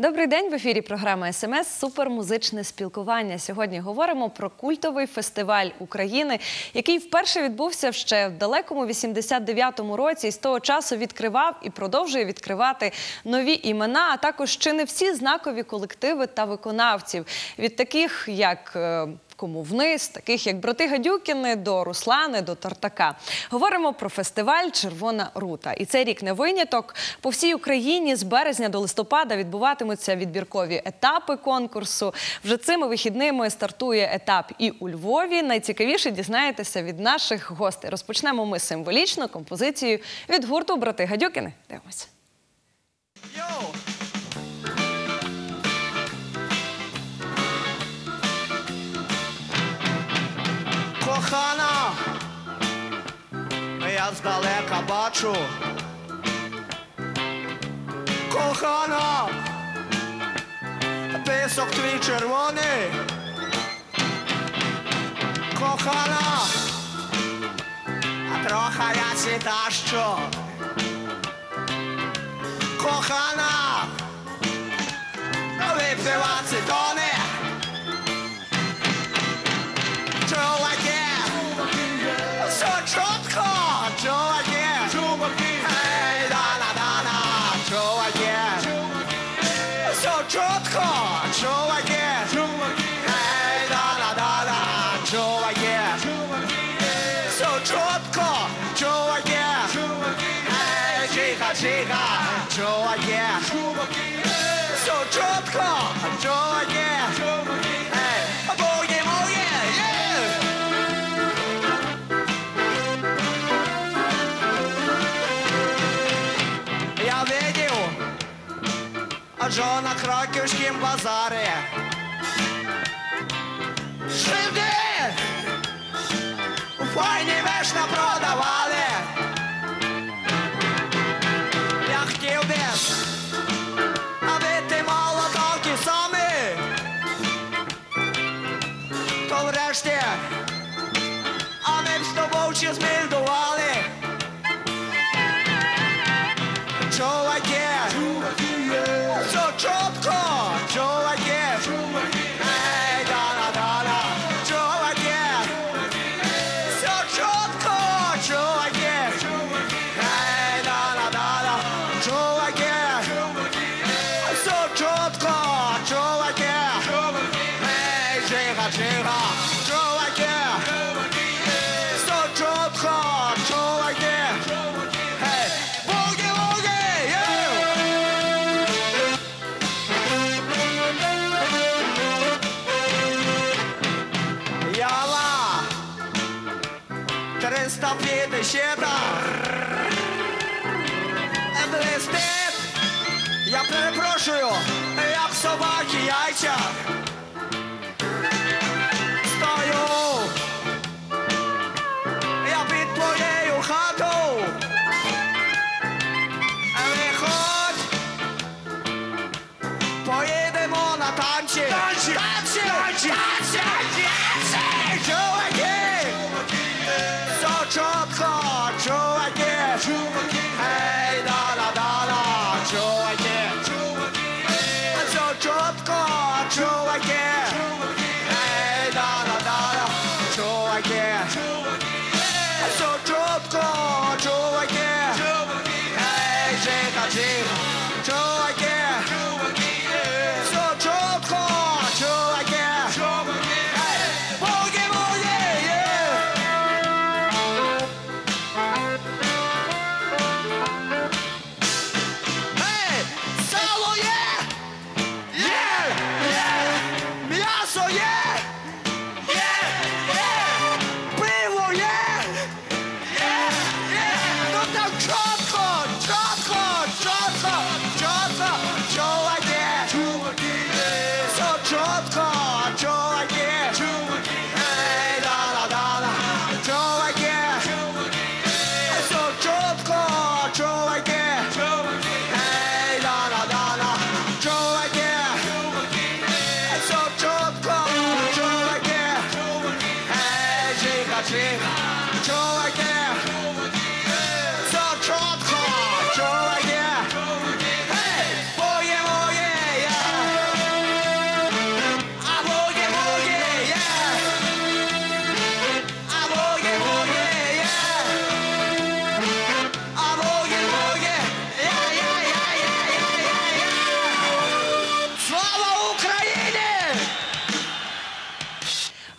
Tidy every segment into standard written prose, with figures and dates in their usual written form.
Добрий день, в ефірі програма СМС «Супермузичне спілкування». Сьогодні говоримо про культовий фестиваль України, який вперше відбувся ще в далекому 89-му році і з того часу відкривав і продовжує відкривати нові імена, а також чи не всі знакові колективи та виконавців. Від таких, як «Кому вниз», таких як брати Гадюкіни, до Руслани, до Тартака. Говоримо про фестиваль «Червона рута». І цей рік не виняток. По всій Україні з березня до листопада відбуватимуться відбіркові етапи конкурсу. Вже цими вихідними стартує етап і у Львові. Найцікавіше дізнаєтеся від наших гостей. Розпочнемо ми символічно композицією від гурту «Брати Гадюкіни». Дивимося. Кохана, я здалека бачу. Кохана, писок твій червоний. Кохана, а трохи я сіда що. Кохана, випивати тони. Чотко, чуваки, ей, дана, чуваки, все чотко, чуваки, ей, дана, чуваки, все чотко, чуваки, ей, чиха, чуваки, все чотко, чуваки, ей, буги, Я видів, що на Краківськім базарі жиди файні вишня продавали. Я хотів би, аби ти мала такі самі, то врешті, а ми б з тобою чи змільдували. Чуваки, все чітко, чуваки, ей, дана, чуваки, все чітко, чуваки, ей, дана, чуваки, все чітко, чуваки, ей, чиха, чуваки, все чітко, чуваки, ей, блистить, я перепрошую, як собаки яйця. Стою, я під твоєю хатою. Виходь, поїдемо на танці. Танці, чуваки, все чітко, чуваки, ей, дана, чуваки, все чітко, чуваки, ей, дана, чуваки, все чітко, чуваки, ей, чиха, чуваки, все чітко, чуваки, ей, буги,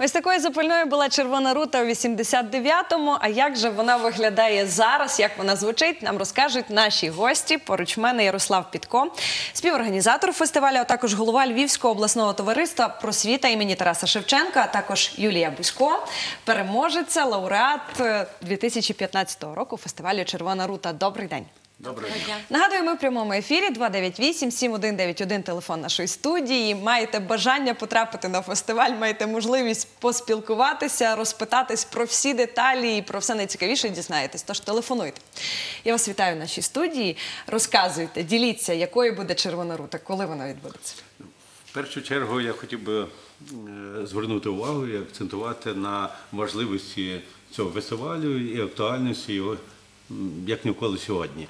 Ось такою запальною була «Червона рута» у 89-му. А як же вона виглядає зараз, як вона звучить, нам розкажуть наші гості. Поруч мене Ярослав Підко, співорганізатор фестивалю, а також голова Львівського обласного товариства «Просвіта» імені Тараса Шевченка, а також Юлія Бузько, переможеця, лауреат 2015 року фестивалю «Червона рута». Добрий день. Доброго дня. Нагадую, ми в прямому ефірі 298-7191 телефон нашої студії. Маєте бажання потрапити на фестиваль, маєте можливість поспілкуватися, розпитатись про всі деталі і про все найцікавіше дізнаєтесь. Тож телефонуйте. Я вас вітаю в нашій студії. Розказуйте, діліться, якою буде «Червона рута», коли вона відбудеться. В першу чергу я хотів би звернути увагу і акцентувати на важливості цього фестивалю і актуальності його як ніколи сьогодні.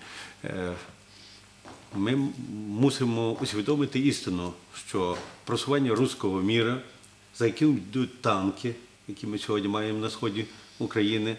Ми мусимо усвідомити істину, що просування руського міра, за яким йдуть танки, які ми сьогодні маємо на сході України,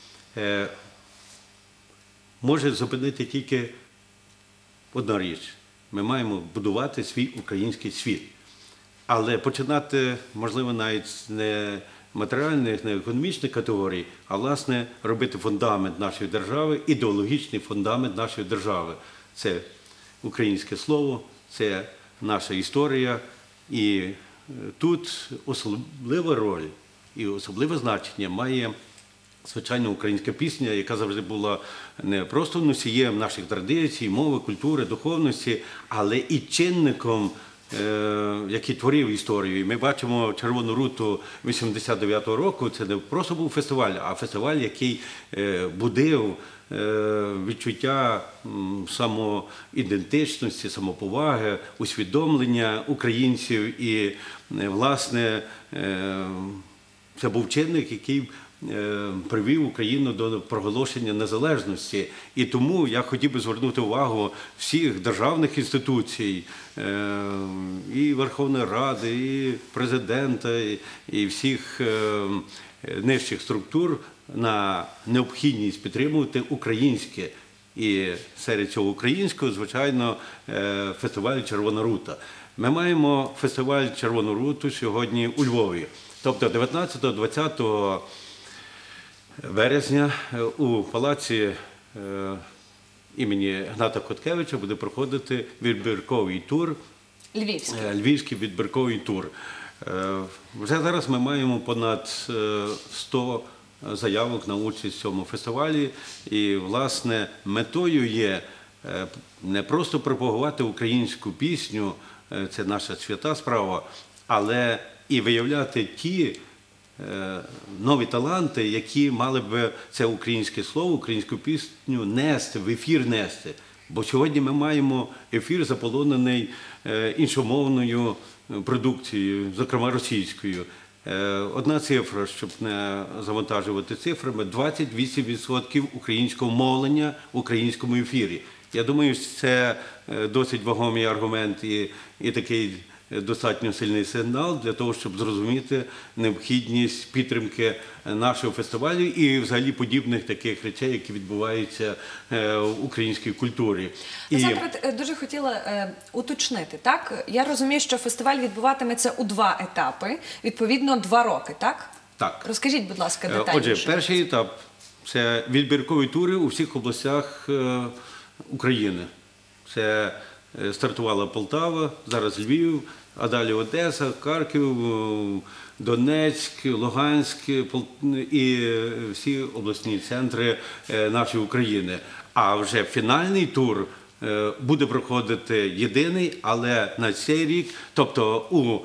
може зупинити тільки одна річ. Ми маємо будувати свій український світ. Але починати, можливо, навіть з не матеріальних, не економічних категорій, а, власне, робити фундамент нашої держави, ідеологічний фундамент нашої держави. Це українське слово, це наша історія. І тут особлива роль і особливе значення має, звичайно, українська пісня, яка завжди була не просто носієм наших традицій, мови, культури, духовності, але і чинником, який творив історію. І ми бачимо «Червону руту» 89-го року. Це не просто був фестиваль, а фестиваль, який будив відчуття самоідентичності, самоповаги, усвідомлення українців. І, власне, це був чинник, який привів Україну до проголошення незалежності. І тому я хотів би звернути увагу всіх державних інституцій, і Верховної Ради, і Президента, і всіх нижчих структур на необхідність підтримувати українське. І серед цього українського, звичайно, фестиваль «Червона рута». Ми маємо фестиваль «Червону руту» сьогодні у Львові. Тобто 19-20 березня у палаці імені Гната Коткевича буде проходити відбірковий тур. Львівський відбірковий тур. Вже зараз ми маємо понад 100 заявок на участь в цьому фестивалі. І, власне, метою є не просто пропагувати українську пісню, це наша свята справа, але і виявляти ті нові таланти, які мали б це українське слово, українську пісню нести, в ефір нести. Бо сьогодні ми маємо ефір заполонений іншомовною продукцією, зокрема російською. Одна цифра, щоб не завантажувати цифрами, 28% українського мовлення в українському ефірі. Я думаю, що це досить вагомий аргумент і такий достатньо сильний сигнал для того, щоб зрозуміти необхідність підтримки нашого фестивалю і взагалі подібних таких речей, які відбуваються в українській культурі. Насамперед, дуже хотіла уточнити, так? Я розумію, що фестиваль відбуватиметься у 2 етапи, відповідно 2 роки, так? Так. Розкажіть, будь ласка, детальніше. Отже, перший етап – це відбіркові тури у всіх областях України. Це стартувала Полтава, зараз Львів, а далі Одеса, Харків, Донецьк, Луганськ і всі обласні центри нашої України. А вже фінальний тур буде проходити єдиний, але на цей рік, тобто у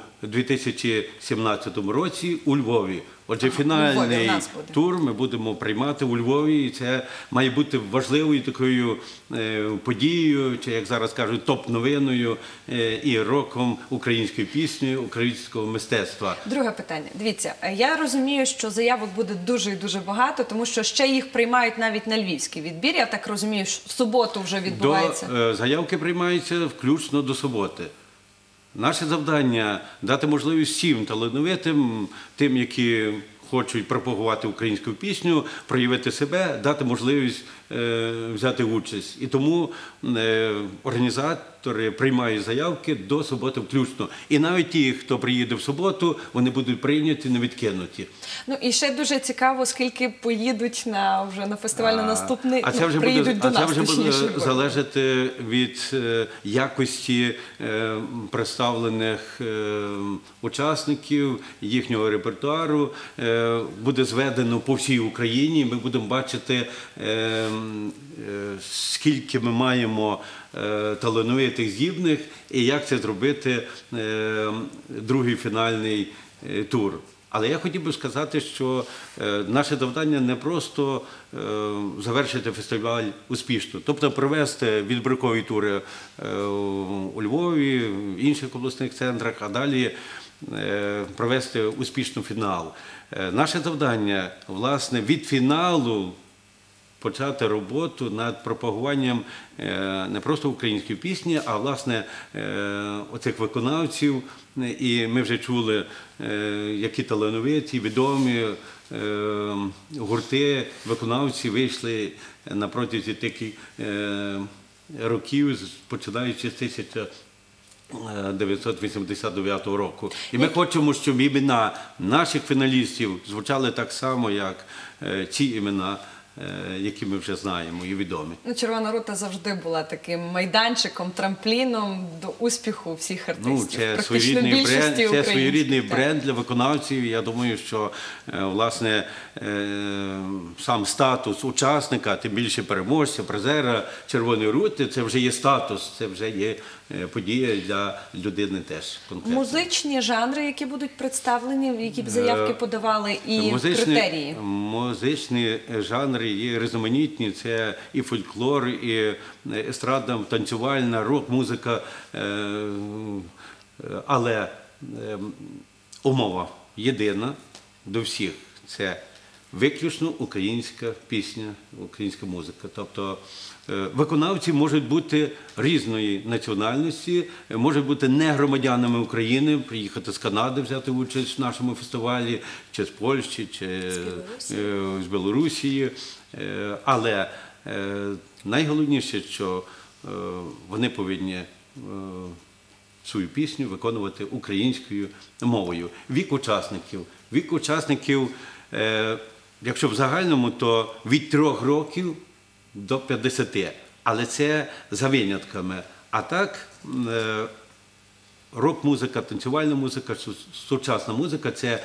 2017 році у Львові. Отже, фінальний тур ми будемо приймати у Львові, і це має бути важливою такою подією, чи, як зараз кажуть, топ-новиною і роком української пісні, українського мистецтва. Друге питання. Дивіться, я розумію, що заявок буде дуже і дуже багато, тому що ще їх приймають навіть на львівський відбір. Я так розумію, що в суботу вже відбувається. Заявки приймаються включно до суботи. Наше завдання – дати можливість всім талановитим, тим, які хочуть пропагувати українську пісню, проявити себе, дати можливість взяти участь. І тому організатори приймають заявки до суботи включно. І навіть ті, хто приїде в суботу, вони будуть прийняті, не відкинуті. Ну і ще дуже цікаво, скільки поїдуть вже на фестиваль на наступний, приїдуть до нас, це вже буде точніше. залежати від якості представлених учасників, їхнього репертуару. Буде зведено по всій Україні. Ми будемо бачити, скільки ми маємо талановитих, здібних, і як це зробити другий фінальний тур. Але я хотів би сказати, що наше завдання не просто завершити фестиваль успішно, тобто провести відбіркові тури у Львові, в інших обласних центрах, а далі провести успішно фінал. Наше завдання, власне, від фіналу почати роботу над пропагуванням не просто української пісні, а, власне, оцих виконавців. І ми вже чули, які талановиті, відомі гурти, виконавці вийшли на протязі таких років, починаючи з 1989 року. І ми хочемо, щоб імена наших фіналістів звучали так само, як ці імена, які ми вже знаємо і відомі. Червона рута завжди була таким майданчиком, трампліном до успіху всіх артистів. Це своєрідний бренд для виконавців. Я думаю, що, власне, сам статус учасника, тим більше переможця, призера Червоної рути, це вже є статус, це вже є подія для людини теж конкретно. Музичні жанри, які будуть представлені, які б заявки подавали, і критерії? Музичні жанри є різноманітні, це і фольклор, і естрадна, танцювальна, рок-музика, але умова єдина до всіх – це виключно українська пісня, українська музика. Тобто виконавці можуть бути різної національності, можуть бути не громадянами України, приїхати з Канади, взяти участь в нашому фестивалі, чи з Польщі, чи з Білорусі. Але найголовніше, що вони повинні свою пісню виконувати українською мовою. Вік учасників, якщо в загальному, то від 3 років до 50. Але це за винятками. А так, рок-музика, танцювальна музика, сучасна музика – це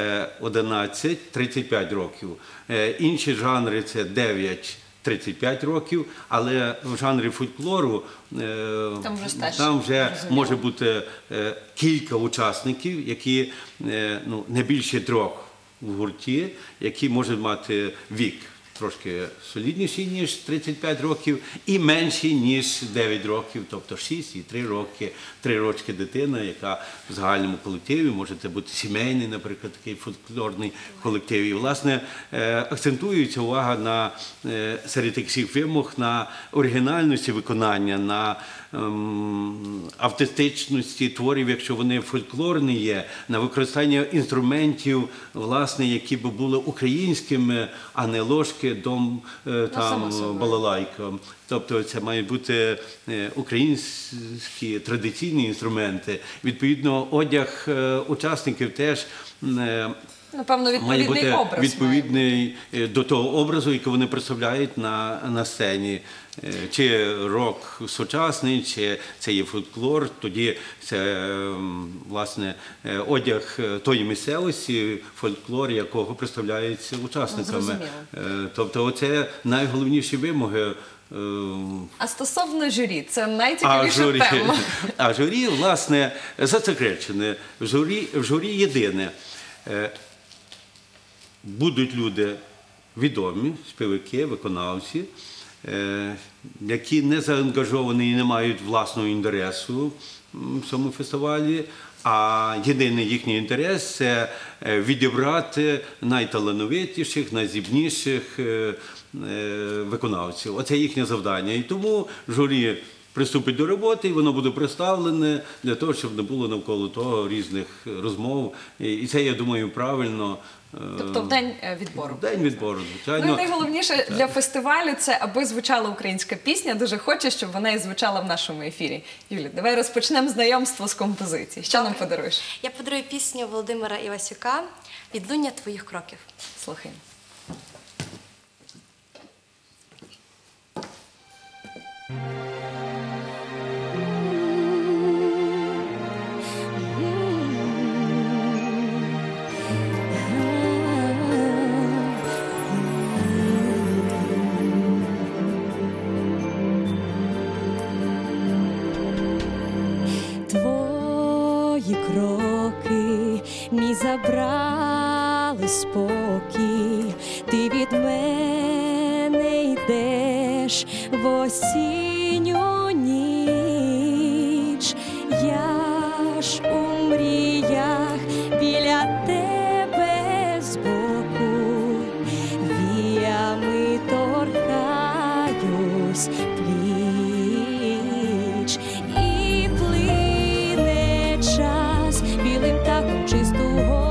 11-35 років. Інші жанри – це 9-35 років, але в жанрі фольклору там вже може бути кілька учасників, які не більше 3 в гурті, які можуть мати вік трошки солідніший, ніж 35 років, і менший, ніж 9 років, тобто 6 і 3 роки. 3 рочки дитина, яка в загальному колективі, може це бути сімейний, наприклад, такий фольклорний колектив. І, власне, акцентується увага серед тих всіх вимог на оригінальності виконання, на автентичності творів, якщо вони фольклорні є, на використання інструментів, власне, які б були українськими, а не ложки, балалайка. Тобто це мають бути українські традиційні інструменти. Відповідно, одяг учасників теж напевно, має бути відповідний до того образу, який вони представляють на сцені. Чи рок сучасний, чи це є фольклор, тоді це, власне, одяг тої місцевості, фольклор, якого представляється учасниками. Тобто це найголовніші вимоги. А стосовно журі, це найцікавіша тема. А журі, власне, засекречене. В журі єдине. Будуть люди відомі, співаки, виконавці, які не заангажовані і не мають власного інтересу в цьому фестивалі, а єдиний їхній інтерес – це відібрати найталановитіших, найздібніших виконавців. Оце їхнє завдання. І тому журі приступить до роботи, і воно буде представлене для того, щоб не було навколо того різних розмов. І це, я думаю, правильно. Тобто в день відбору. День відбору, звичайно. Ну і найголовніше для фестивалю це, аби звучала українська пісня. Дуже хочу, щоб вона і звучала в нашому ефірі. Юлі, давай розпочнемо знайомство з композиції. Що нам подаруєш? Я подарую пісню Володимира Івасюка «Відлуння твоїх кроків». Слухаємо. Твої кроки мій забрали спокій, ти від мене йдеш в осінню ніч, я ж у мріях біля тебе збоку, віями торкаюсь пліч. І плине час білим птахом чисту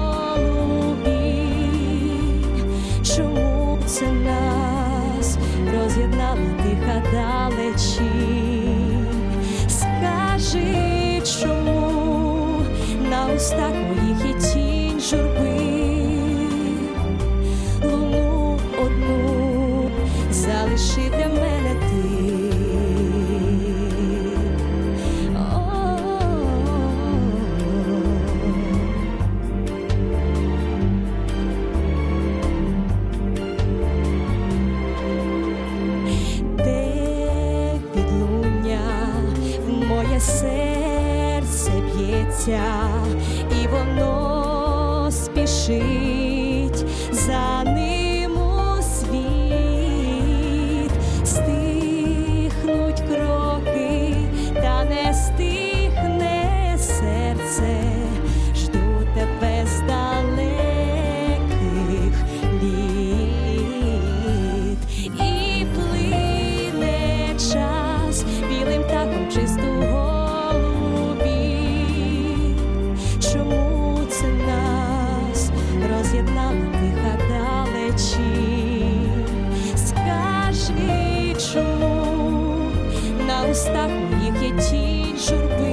голубінь. Чому це нас роз'єднала тиха далечінь? Скажи, чому на устах моїх є тінь журби? Луну одну залиши для мене ти. Де відлуння в моє серце б'ється, і воно спішить за ним у світ. Стихнуть кроки, та не стихне серце. Жду тебе з далеких літ. І плине час білим птахом чисту голубінь. Чому це нас роз'єднала тиха далечінь? Скажи, чому на устах моїх є тінь журби?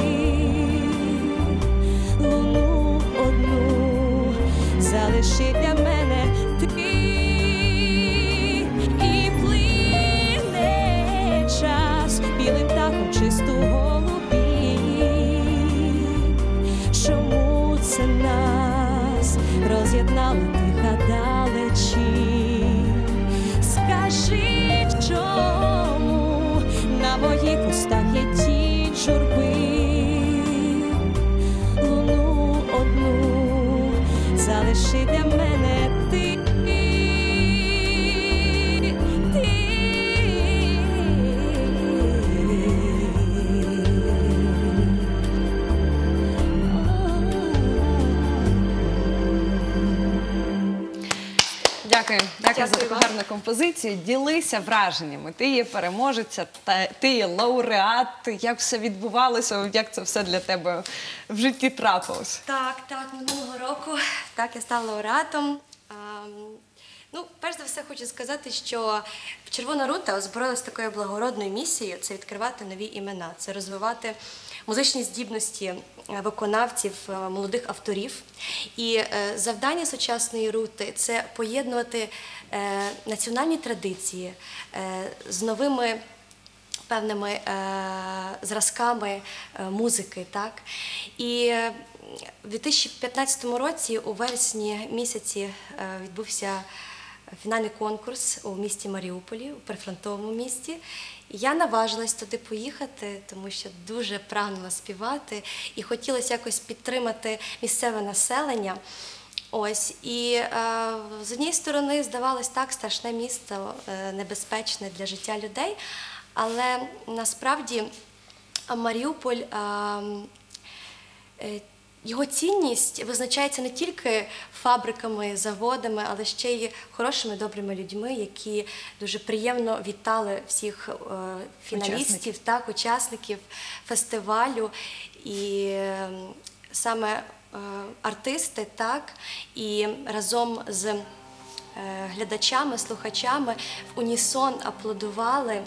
Луну одну залиши для мене ти. І плине час білим птахом чисту голубінь. Чому це нас роз'єднала тиха далечінь? Скажи, чому на моїх устах є тінь журби? Луну одну залиши для мене ти. Дякую за Дякую таку вам. гарну композицію. Ділися враженнями. Ти є переможеця, ти є лауреат. Як все відбувалося, як це все для тебе в житті трапилось? Так, минулого року я стала лауреатом. Ну, перш за все хочу сказати, що Червона рута озброїлась такою благородною місією – це відкривати нові імена, це розвивати музичні здібності виконавців, молодих авторів. І завдання сучасної рути – це поєднувати національні традиції з новими певними зразками музики. Так? І в 2015 році у вересні місяці відбувся фінальний конкурс у місті Маріуполі, у прифронтовому місті. Я наважилась туди поїхати, тому що дуже прагнула співати і хотілося якось підтримати місцеве населення. Ось, і з однієї сторони, здавалось, так, страшне місто, небезпечне для життя людей, але насправді Маріуполь його цінність визначається не тільки фабриками, заводами, але ще й хорошими, добрими людьми, які дуже приємно вітали всіх фіналістів, учасників фестивалю. І саме артисти, і разом з глядачами, слухачами в унісон аплодували,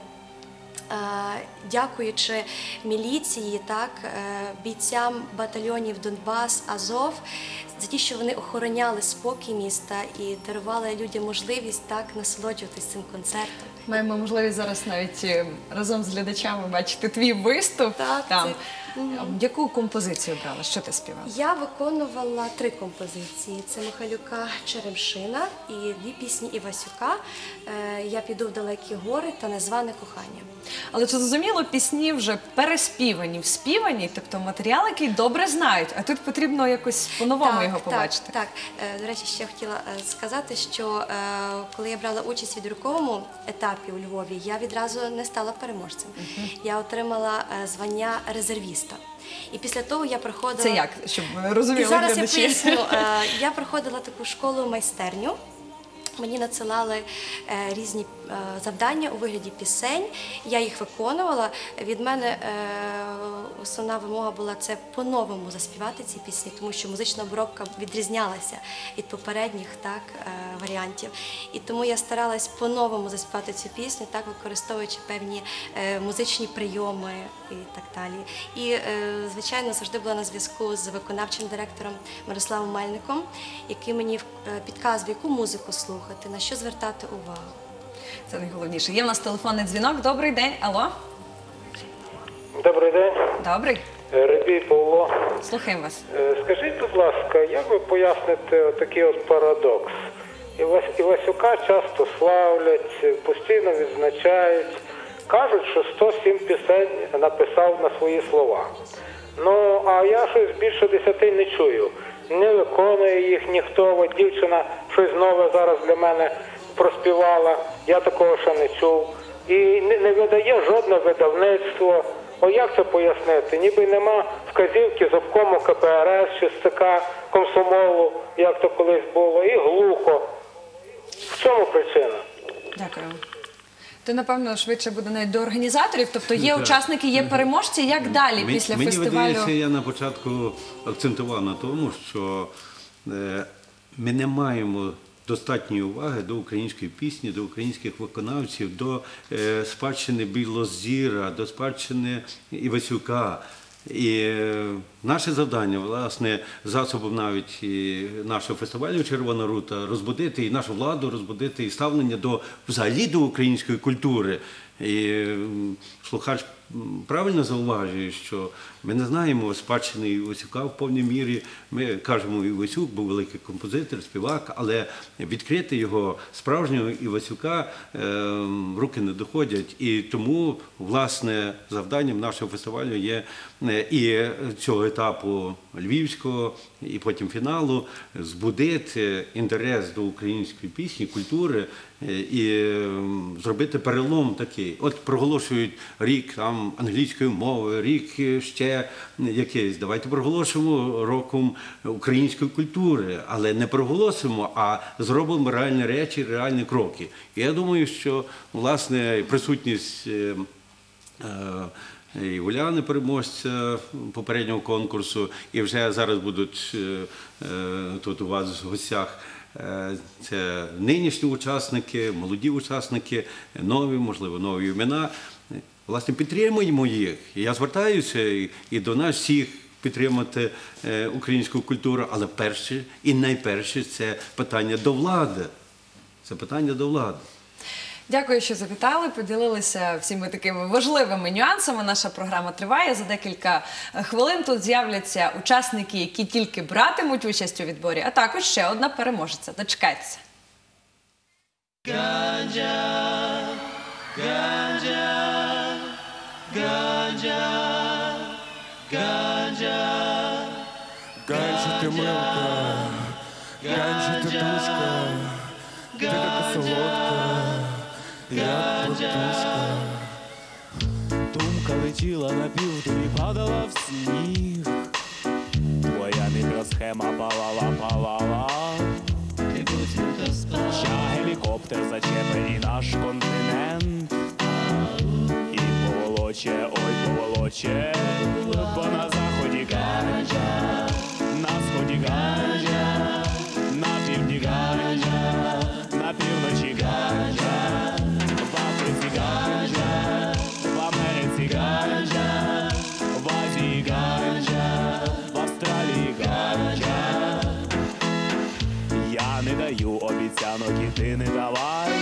дякуючи міліції, бійцям батальйонів Донбас, Азов, за те, що вони охороняли спокій міста і дарували людям можливість насолоджуватись цим концертом. Маємо можливість зараз навіть разом з глядачами бачити твій виступ. Там. Яку композицію брала? Що ти співала? Я виконувала 3 композиції. Це Михайлюка «Черемшина» і 2 пісні Івасюка «Я піду в далекі гори» та «Незване кохання». Але чи зрозуміло, пісні вже переспівані, вспівані, тобто матеріал, який добре знають, а тут потрібно якось по-новому його побачити. Так. До речі, ще хотіла сказати, що коли я брала участь у відбірковому етапі у Львові, я відразу не стала переможцем. Я отримала звання резервіста. І після того я проходила... Це як? Щоб розуміли глядачі. І зараз я поясню. Я проходила таку школу-майстерню. Мені надсилали різні завдання у вигляді пісень, я їх виконувала. Від мене основна вимога була це по-новому заспівати ці пісні, тому що музична обробка відрізнялася від попередніх варіантів. І тому я старалась по-новому заспівати цю пісню, використовуючи певні музичні прийоми і так далі. І, звичайно, завжди була на зв'язку з виконавчим директором Мирославом Мельником, який мені підказує, яку музику слухати, на що звертати увагу. Це найголовніше. Є в нас телефонний дзвінок. Добрий день. Алло? Добрий день. Добрий. Рибій Павло. Слухаємо вас. Скажіть, будь ласка, як ви поясните такий парадокс? Івасюка часто славлять, постійно відзначають. Кажуть, що 107 пісень написав на свої слова. Ну, а я щось більше 10 не чую. Не виконує їх ніхто. От дівчина щось нове зараз для мене проспівала. Я такого ще не чув. І не видає жодне видавництво. Як це пояснити? Ніби нема вказівки з обкому КПРС чи з ЦК комсомолу, як то колись було, і глухо. В чому причина? Дякую. То, напевно, швидше буде навіть до організаторів, тобто є учасники, є переможці. Як далі після фестивалю? Мені видається, я на початку акцентував на тому, що ми не маємо достатньої уваги до української пісні, до українських виконавців, до спадщини Білозіра, до спадщини Івасюка. І наше завдання, власне, засобом навіть і нашого фестивалю «Червона рута» розбудити і нашу владу, розбудити і ставлення взагалі до української культури. І слухач правильно зауважує, що ми не знаємо спадщини Івасюка в повній мірі. Ми кажемо, Івасюк був великий композитор, співак, але відкрити його справжнього Івасюка руки не доходять. І тому, власне, завданням нашого фестивалю є і цього етапу львівського, і потім фіналу збудити інтерес до української пісні, культури і зробити перелом такий. От проголошують рік там англійської мови, рік ще якийсь. Давайте проголошуємо роком української культури, але не проголосимо, а зробимо реальні речі, реальні кроки. І я думаю, що, власне, присутність і Уляни, переможця попереднього конкурсу, і вже зараз будуть тут у вас в гостях це нинішні учасники, молоді учасники, нові, можливо, нові імена. Власне, підтримуємо їх. Я звертаюся і до нас всіх підтримати українську культуру, але перше і найперше це питання до влади. Це питання до влади. Дякую, що завітали, поділилися всіми такими важливими нюансами. Наша програма триває. За декілька хвилин тут з'являться учасники, які тільки братимуть участь у відборі, а також ще одна переможеця. Дочекайтеся. Ганджа, ганджа, ганджа, ганджа. Ганджа ти милка, ганджа ти душка, ти така солодка, як подушка. Думка летіла на південь і падала в сніг. Твоя схема палала. Ща гелікоптер зачепить і наш континент. І поволоче, ой, поволоче, бо на заході ганджа, на сході ганджа, на півдні ганджа, на півночі ганджа, в Африці ганджа, в Америці ганджа, в Азії ганджа, в Австралії ганджа. Я не даю обіцянок і ти не давай.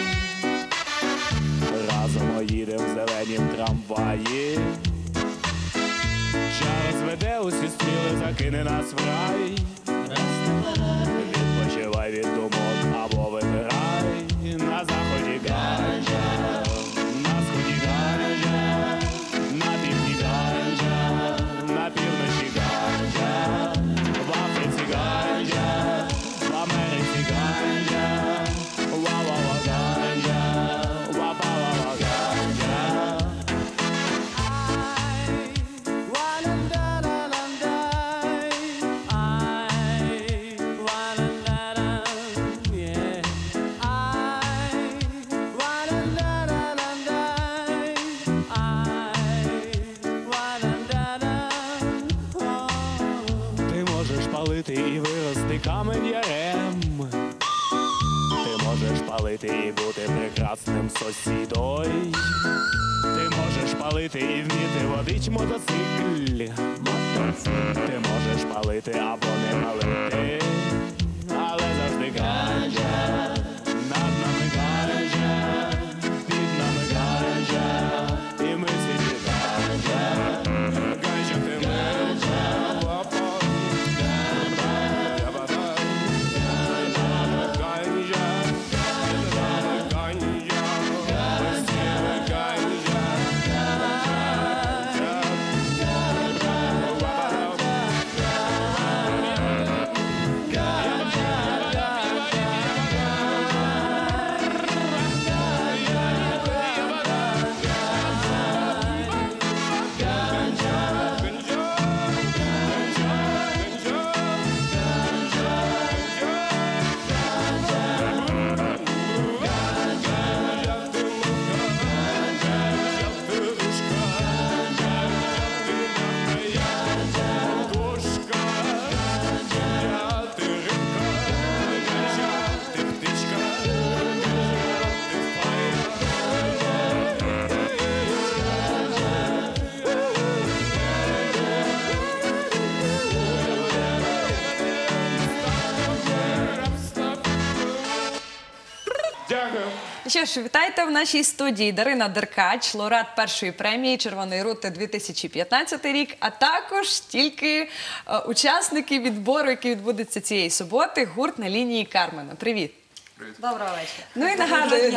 Разом їдем в зеленім трамваї. Час веде, усі стріли, закине нас в рай. Відпочивай від думок або вибирай. На заході ганджа, на сході ганджа, на півдні ганджа, на півночі ганджа, в Африці ганджа, в Америці ганджа, ва-ва-ва ганджа, ва-ба-ва-ва ганджа. Ти можеш палити і вирости камень ярем. Ти можеш палити і бути прекрасним сусідою. Ти можеш палити і вміти водить мотоцикль. Ти можеш палити або не палити, але завжди ганджа, над нами ганджа, під нами ганджа, і ми світі ганджа. Ганджа ти ганджа, лапа, ганджа, ганджа, Що ж, вітайте в нашій студії Дарина Деркач, лауреат першої премії «Червоної рути» 2015 рік, а також тільки учасники відбору, який відбудеться цієї суботи, гурт «На лінії Кармена». Привіт! Доброго вечора. Ну і нагадую,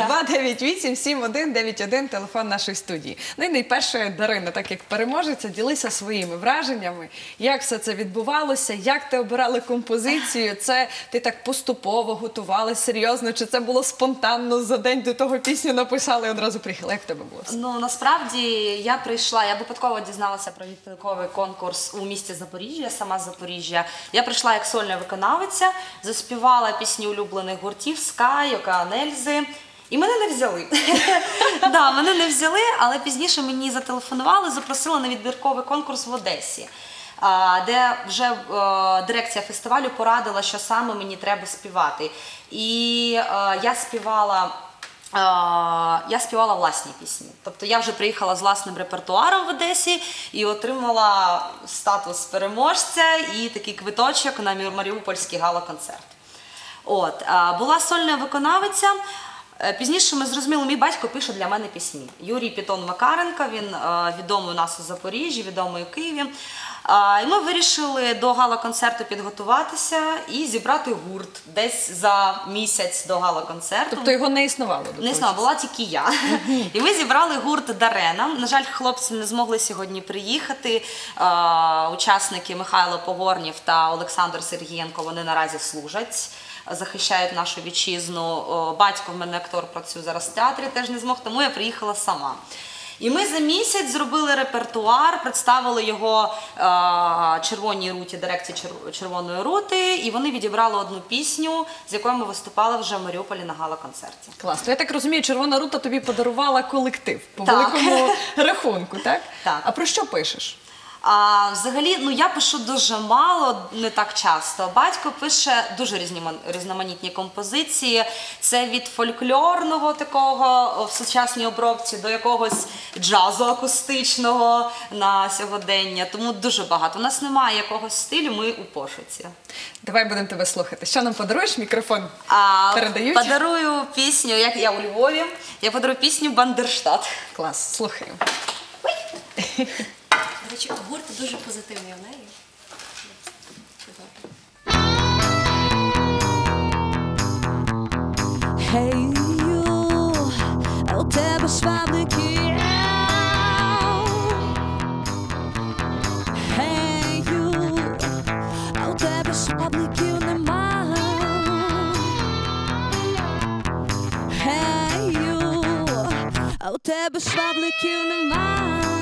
298-7191, телефон нашої студії. Ну і найперше, Дарина, так як переможеця, ділися своїми враженнями, як все це відбувалося, як ти обирала композицію, це ти так поступово готувалась, серйозно, чи це було спонтанно, за день до того пісню написали і одразу приїхала, як в тебе було? Ну, насправді, я прийшла, я випадково дізналася про відбірковий конкурс у місті Запоріжжя, сама з Запоріжжя. Я прийшла як сольна виконавиця, заспівала пісні улюблених гуртів, Скай, Океан Ельзи. І мене не взяли. Да, мене не взяли, але пізніше мені зателефонували, запросили на відбірковий конкурс в Одесі, де вже дирекція фестивалю порадила, що саме мені треба співати. І я співала власні пісні. Тобто я вже приїхала з власним репертуаром в Одесі і отримала статус переможця і такий квиточок на Маріупольський гала-концерт. От, була сольна виконавиця. Пізніше ми зрозуміли, мій батько пише для мене пісні. Юрій Пітон-Макаренко, він відомий у нас у Запоріжжі, відомий у Києві. І ми вирішили до гала-концерту підготуватися і зібрати гурт десь за місяць до гала-концерту. Тобто його не існувало? Не існувало, була тільки я. І ми зібрали гурт «Дарена». На жаль, хлопці не змогли сьогодні приїхати. Учасники Михайло Погорнів та Олександр Сергієнко, вони наразі служать, захищають нашу вітчизну. Батько в мене актор, працює зараз в театрі, теж не змог, тому я приїхала сама. І ми за місяць зробили репертуар, представили його Червоній руті, дирекції Червоної рути, і вони відібрали одну пісню, з якою ми виступали вже в Маріуполі на гала-концерті. Класно. Я так розумію, Червона рута тобі подарувала колектив по Так. великому рахунку, так? Так. А про що пишеш? Взагалі, я пишу дуже мало, не так часто. Батько пише дуже різноманітні композиції. Це від фольклорного такого в сучасній обробці до якогось джазу акустичного на сьогодення. Тому дуже багато. У нас немає якогось стилю, ми у пошуці. Давай будемо тебе слухати. Що нам подаруєш? Мікрофон передають? Подарую пісню, як я у Львові, я подарую пісню «Бандерштат». Клас, слухаємо. До речі, гурт дуже позитивний у неї. Гей, а у тебе швабрики. Гей, а у тебе швабриків нема. Гей, а у тебе швабриків нема.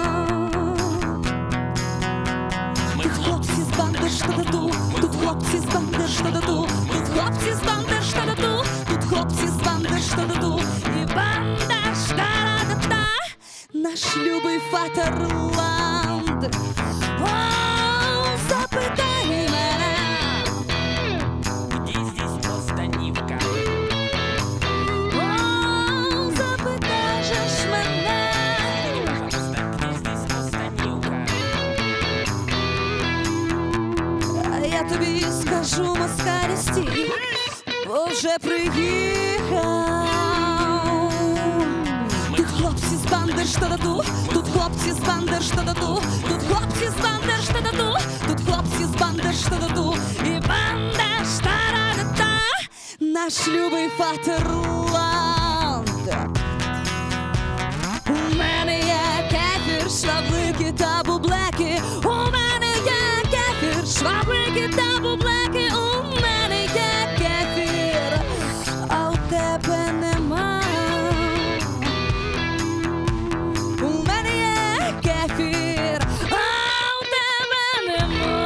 Тут хлопці з Бандерштату, тут хлопці з Бандерштату, тут хлопці з Бандерштату, тут хлопці з Бандерштату і Бандерштата, наш любий Фатерланд. О, запитай мене, Где здесь Останівка? о, запитаєш мене. Пожалуйста, где здесь Останівка? А я тобі скажу, москалісті, бо вже приїхав. Тут хлопці з Бандерштату, тут хлопці з Бандерштату, тут хлопці з Бандерштату, тут хлопці з Бандерштату і Бандерштата, наш любий Фатерланд. У мене є кефір, шваблики та бублеки. У мене є кефір, шваблики та бублеки. У мене є кефір, а у тебе нема. У мене є кефір, а у тебе нема.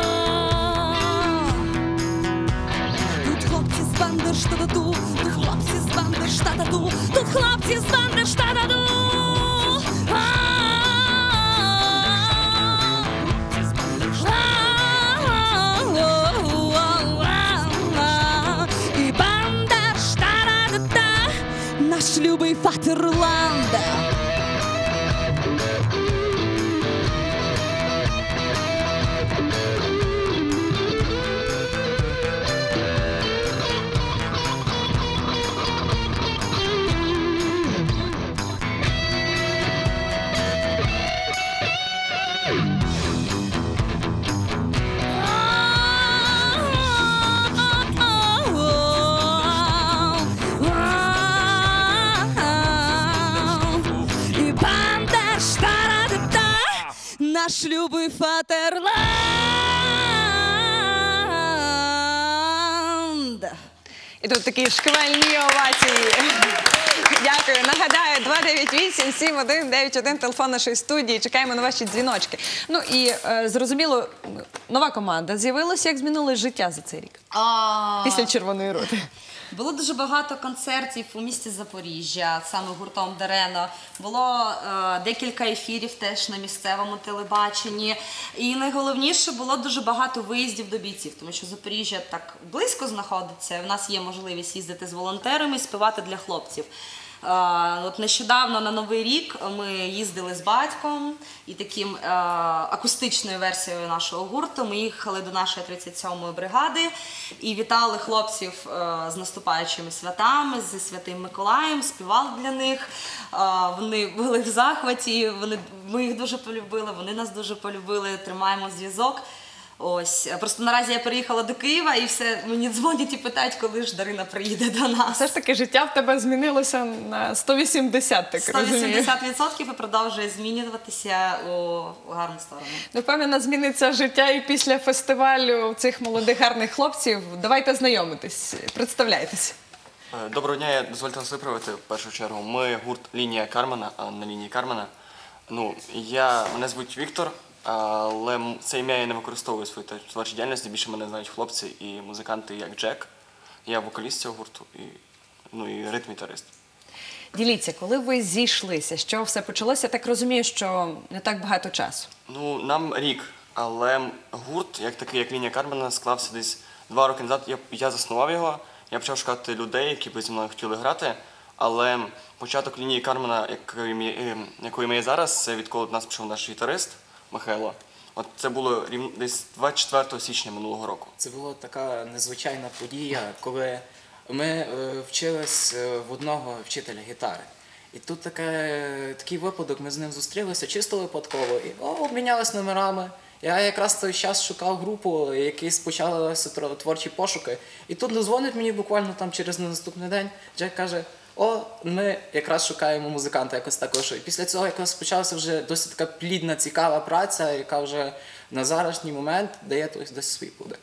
Тут хлопці з Бандерштату, тут хлопці з Бандерштату, тут хлопці з Бандерштату. І Бандерштата, наш любий Фатерланд. І Бандерштата, наш любий Фатерланд. І тут такі шквальні овації. Дякую. Нагадаю, 298-7191, телефон нашої студії. Чекаємо на ваші дзвіночки. Ну і зрозуміло, нова команда з'явилася. Як змінилось життя за цей рік? Після Червоної рути. Було дуже багато концертів у місті Запоріжжя, саме гуртом Дарено. Було декілька ефірів теж на місцевому телебаченні. І найголовніше, було дуже багато виїздів до бійців, тому що Запоріжжя так близько знаходиться. У нас є можливість їздити з волонтерами і співати для хлопців. От нещодавно на Новий рік ми їздили з батьком і таким акустичною версією нашого гурту. Ми їхали до нашої 37-ї бригади і вітали хлопців з наступаючими святами, зі Святим Миколаєм, співали для них. Вони були в захваті, ми їх дуже полюбили, вони нас дуже полюбили, тримаємо зв'язок. Ось, просто наразі я переїхала до Києва і все, мені дзвонять і питають, коли ж Дарина приїде до нас. Все ж таки життя в тебе змінилося на 180, так розумію. 180% і продовжує змінюватися у гарну сторону. Ну, впевнена, зміниться життя і після фестивалю цих молодих гарних хлопців. Давайте знайомитись, представляйтесь. Доброго дня, дозвольте вас виправити в першу чергу. Ми гурт «Лінія Кармана», а не «Лінії Кармана». Мене звуть Віктор, але це ім'я я не використовую в своїй творчій діяльності. Більше мене знають хлопці і музиканти, як Джек. Я вокаліст цього гурту і ритм-гітарист. Діліться, коли ви зійшлися, що все почалося, я так розумію, що не так багато часу. Нам рік, але гурт, як такий, як лінія Кармена, склався десь 2 роки назад. Я заснував його, я почав шукати людей, які б зі мною хотіли грати, але початок лінії Кармена, якою ми є зараз, це відколи до нас пішов наш гітарист Михайло. От це було десь 24 січня минулого року. Це була така незвичайна подія, коли ми вчились в одного вчителя гітари. І тут такий випадок, ми з ним зустрілися чисто випадково і обмінялись номерами. Я якраз в той час шукав групу, якісь почалися творчі пошуки. І тут дозвонить мені буквально там через наступний день. Джек каже: ми якраз шукаємо музиканта якось також. І після цього якось почалася вже досить така плідна, цікава праця, яка вже на зараз момент дає досить свої плоди.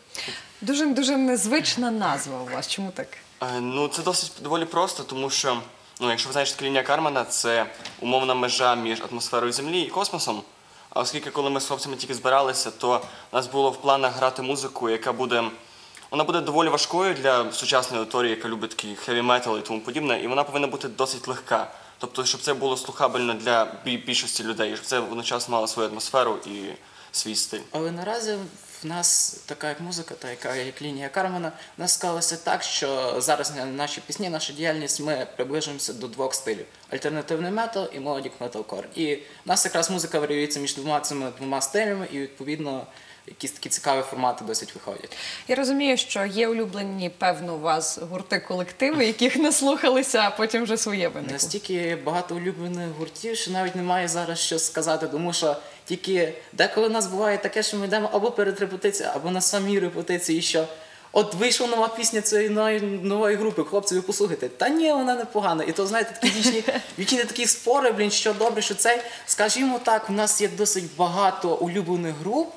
Дуже незвична назва у вас. Чому так? Це досить доволі просто, тому що, якщо ви знаєте, що таке лінія Кармена, це умовна межа між атмосферою Землі і космосом. А оскільки, коли ми з хлопцями тільки збиралися, то у нас було в планах грати музику, яка буде доволі важкою для сучасної аудиторії, яка любить такий хеві-метал і тому подібне, і вона повинна бути досить легка. Тобто, щоб це було слухабельно для більшості людей, щоб це одночасно мало свою атмосферу і свій стиль. Але наразі в нас така як музика, та як лінія Кармена, в нас склалося так, що зараз наші пісні, наша діяльність, ми приближуємося до 2 стилів. Альтернативний метал і мелодік металкор. І в нас якраз музика варіюється між цими 2 стилями і, відповідно, якісь такі цікаві формати досить виходять. Я розумію, що є улюблені, певно, у вас гурти-колективи, яких не слухалися, а потім вже своє виникло. Настільки багато улюблених гуртів, що навіть немає зараз що сказати, тому що тільки деколи у нас буває таке, що ми йдемо або перед репетицією, або на самій репетиції, що от вийшла нова пісня цієї нової групи, хлопці, ви послухайте. Та ні, вона непогана. І то, знаєте, такі вічні такі спори, що добре, що цей. Скажімо так, у нас є досить багато улюблених груп,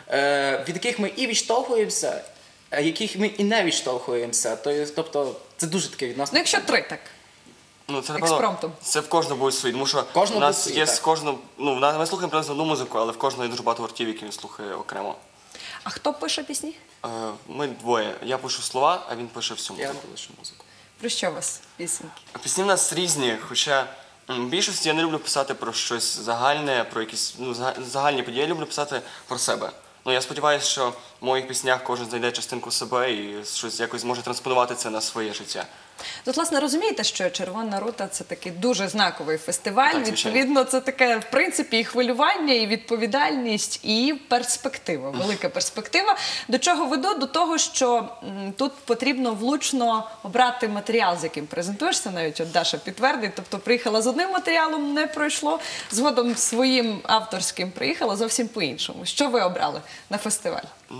від яких ми і відштовхуємося, яких ми і не відштовхуємося. Тобто це дуже таке відносно. Якщо 3, так. Експромтом. Це в кожного буде свій, тому що у нас є з кожного, ми слухаємо приблизно одну музику, але в кожного є дуже багато гуртів, які він слухає окремо. А хто пише пісні? Ми двоє. Я пишу слова, а він пише всю музику. Я пишу музику. Про що у вас пісеньки? Пісні в нас різні, хоча в більшості я не люблю писати про щось загальне, про якісь загальні події, я люблю писати про себе. Я сподіваюся, що в моїх піснях кожен знайде частинку себе і щось якось зможе транспонувати це на своє життя. Тут, власне, розумієте, що «Червона рута» – це такий дуже знаковий фестиваль. Так, відповідно, це таке, в принципі, і хвилювання, і відповідальність, і перспектива, велика перспектива. До чого веду? До того, що тут потрібно влучно обрати матеріал, з яким презентуєшся, навіть от Даша підтвердить. Тобто приїхала з одним матеріалом, не пройшло, згодом своїм авторським приїхала зовсім по-іншому. Що ви обрали на фестиваль?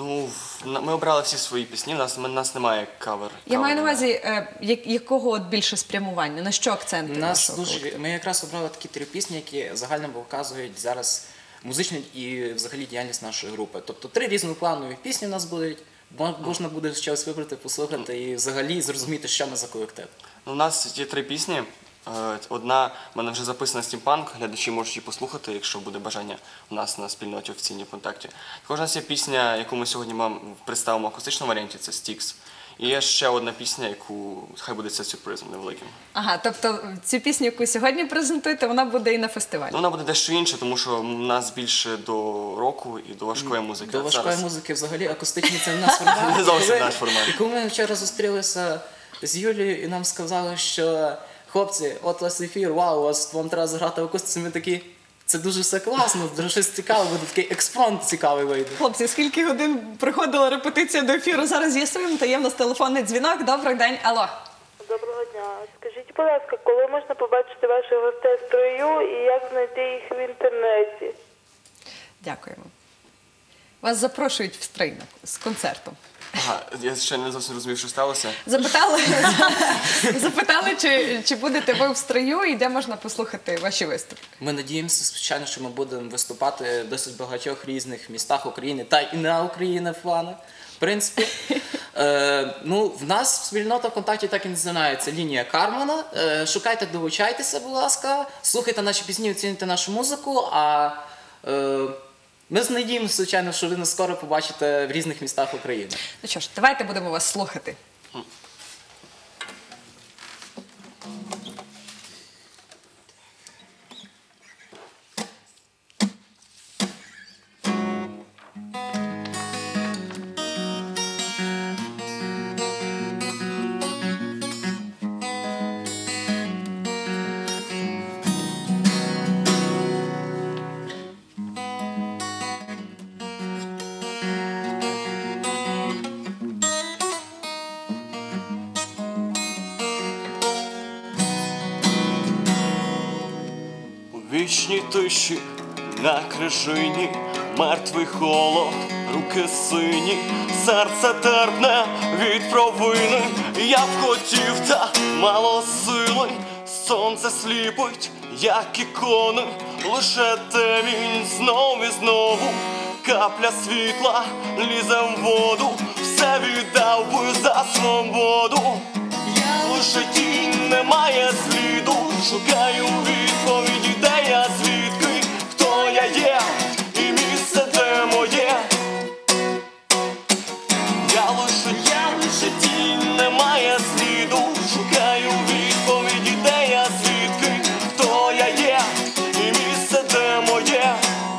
Ми обрали всі свої пісні, у нас немає кавер. Я маю на увазі, якого більше спрямування, на що акценти? Ми якраз обрали такі 3 пісні, які загально показують зараз музичну і взагалі діяльність нашої групи. Тобто 3 різнопланові пісні у нас будуть, можна буде щось вибрати, послухати і взагалі зрозуміти, що ми за колектив. У нас є 3 пісні. Одна в мене вже записана «Стімпанк», глядачі можуть її послухати, якщо буде бажання у нас на спільноті офіційній ВКонтакті. Також у нас є пісня, яку ми сьогодні вам представимо в акустичному варіанті, це «Стікс». І є ще одна пісня, яку хай буде це сюрпризом невеликим. Ага, тобто цю пісню, яку сьогодні презентуєте, вона буде і на фестивалі? Вона буде дещо інша, тому що в нас більше до року і до важкої музики. До важкої музики взагалі акустичні це в нас формат. Не зовсім наш формат. І коли ми вчора зустрілися з Юлією і нам сказали, що хлопці, от у вас ефір, вау, вам треба заграти в акустиці, ми такі, це дуже все класно, дуже щось цікаве, буде такий експромт цікавий вийде. Хлопці, скільки годин проходила репетиція до ефіру, зараз з'ясуємо, та є в нас телефонний дзвінок. Добрий день, алло. Доброго дня. Скажіть, будь ласка, коли можна побачити ваших гостей в строю і як знайти їх в інтернеті? Дякуємо. Вас запрошують в стрій з концертом. Я ще не зовсім розумів, що сталося. Запитали, чи будете ви в строю і де можна послухати ваші виступи. Ми надіємося, звичайно, що ми будемо виступати в досить багатьох різних містах України та і на Україні планах. В принципі, Ну, в нас спільнота ВКонтакті так і називається «Лінія Кармана». Шукайте, долучайтеся, будь ласка, слухайте наші пісні, оцінюйте нашу музику, а ми надіємося, звичайно, що ви нас скоро побачите в різних містах України. Ну що ж, давайте будемо вас слухати. У вічній тиші на крижині мертвий холод, руки сині, серце терпне від провини. Я б хотів, та мало сили. Сонце сліпить, як ікони, лише темінь знов і знову. Капля світла лізе в воду, все віддав би за свободу. Лише тінь, немає сліду, шукаю відповіді, де я, звідки, хто я є, і місце, де моє. Я лише тінь, немає сліду, шукаю відповіді, де я, звідки, хто я є, і місце, де моє.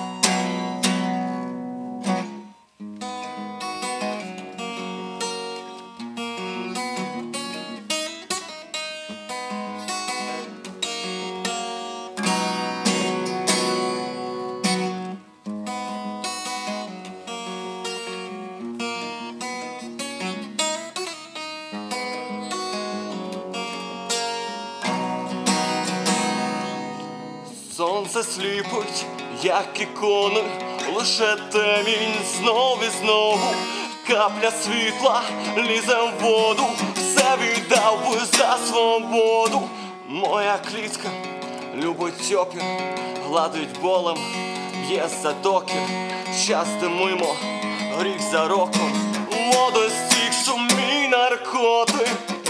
Сонце сліпить, як ікони, лише темінь знов і знову. Капля світла лізе в воду, все віддав би за свободу. Моя клітка любить опір, гладить болем, б'є за докір. Щасти мимо, рік за роком, водостік, сумій, наркотик.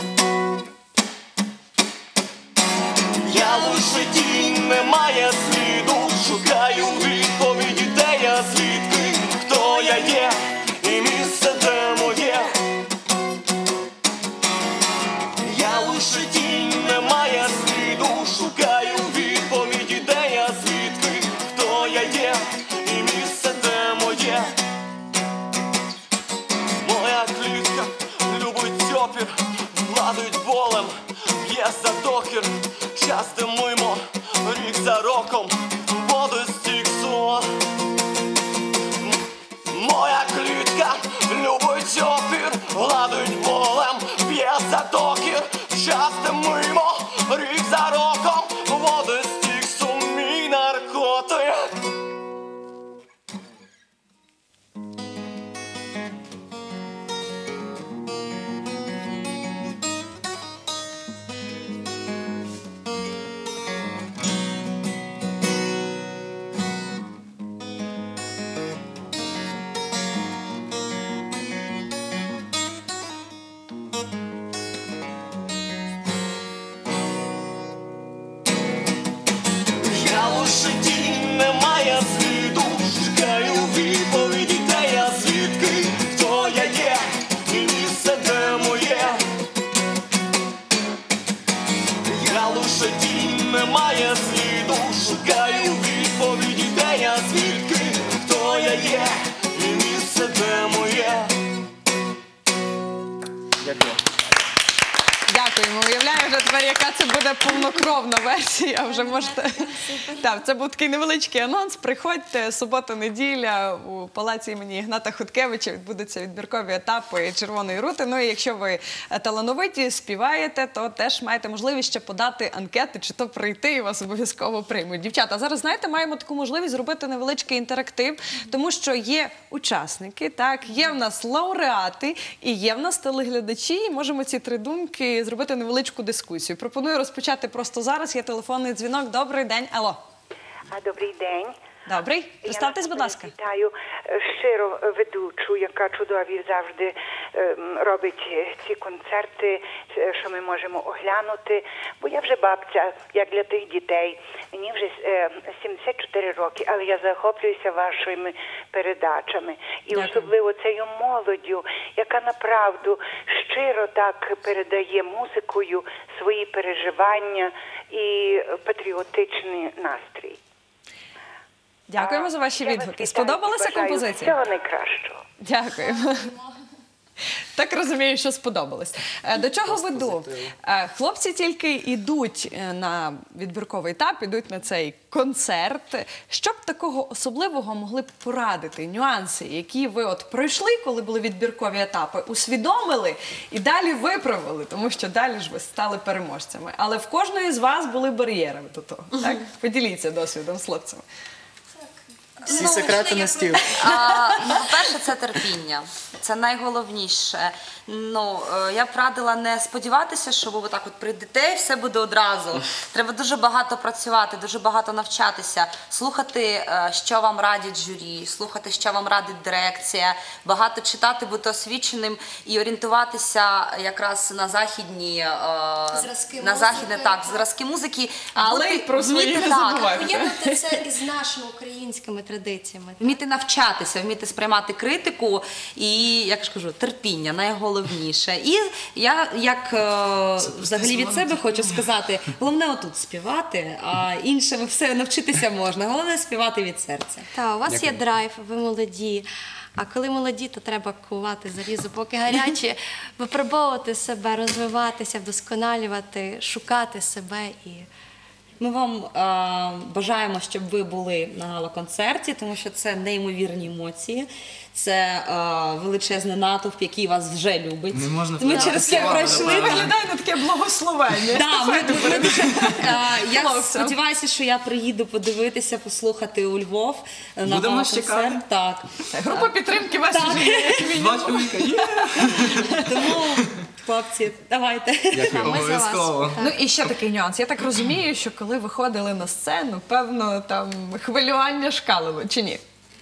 Я лише тінь, немає сліду, шукаю відповіді, де я, звідки, хто я є, і місце, де моє. Я лише тінь, немає сліду, шукаю відповіді, де я, звідки, хто я є, і місце, де моє. Моя клітка любить опір, гладить болем, б'є за докір. Часто мимо, рік за роком, водостік сон. Моя клітка любить опір, гладить болем, б'є за докір. Часто мимо, рік за роком, водостік, сумій, наркотик. Лише тінь, немає сліду, шукаю відповіді, де я, звідки, хто я є, і місце, де моє. Я лише тінь, немає сліду, шукаю відповіді, де я, звідки, хто я є, і місце, де моє. Дякую. Дякуємо. Уявляю вже тепер, яка це буде повнокровна версія. Вже можете. Так, це був такий невеличкий анонс. Приходьте, субота-неділя у палаці імені Ігната Хоткевича відбудуться відбіркові етапи Червоної рути. Ну і якщо ви талановиті, співаєте, то теж маєте можливість ще подати анкети, чи то прийти, і вас обов'язково приймуть. Дівчата, зараз, знаєте, маємо таку можливість зробити невеличкий інтерактив, тому що є учасники, так, є в нас лауреати і є в нас телеглядачі, і можемо ці три думки зробити невеличку дискусію. Пропоную розпочати просто зараз. Є телефонний дзвінок. Добрий день. Алло. Добрий день. Добрий. Представтесь, будь ласка. Вітаю щиро ведучу, яка чудові завжди робить ці концерти, що ми можемо оглянути. Бо я вже бабця, як для тих дітей. Мені вже 74 роки, але я захоплююся вашими передачами. І особливо цією молоддю, яка направду щиро так передає музикою свої переживання і патріотичний настрій. Дякуємо за ваші відгуки. Сподобалася композиція? Всього найкращого. Дякуємо. Так розумію, що сподобалось. До чого веду? Хлопці тільки йдуть на відбірковий етап, йдуть на цей концерт. Що б такого особливого могли б порадити? Нюанси, які ви от пройшли, коли були відбіркові етапи, усвідомили і далі виправили, тому що далі ж ви стали переможцями. Але в кожної з вас були бар'єри до того. Так? Поділіться досвідом з хлопцями. Всі секрети на стіл. По-перше, це терпіння. Це найголовніше. Я б радила не сподіватися, що ви отак от прийдете і все буде одразу. Треба дуже багато працювати, дуже багато навчатися, слухати, що вам радять журі, слухати, що вам радить дирекція, багато читати, бути освіченим і орієнтуватися якраз на західні зразки музики. Але про свої не забувайте. Поєднати це із нашими українськими традиціями. Вміти навчатися, вміти сприймати критику і, як ж кажу, терпіння найголовніше. І я, як взагалі від себе хочу сказати, головне отут співати, а іншим все навчитися можна. Головне співати від серця. Так, у вас є драйв, ви молоді. А коли молоді, то треба кувати залізо, поки гаряче, випробовувати себе, розвиватися, вдосконалювати, шукати себе і... Ми вам бажаємо, щоб ви були на гала-концерті, тому що це неймовірні емоції, це величезний натовп, який вас вже любить. Ми через це пройшли. Виглядає на таке благословення. Я сподіваюся, що я приїду подивитися, послухати у Львов на гала-концерт. Так. Група підтримки вас вже є, як мінімум. Тому, хлопці, давайте. Обов'язково. Ну і ще такий нюанс. Я так розумію, що коли виходили на сцену, певно, там хвилювання шкалило, чи ні?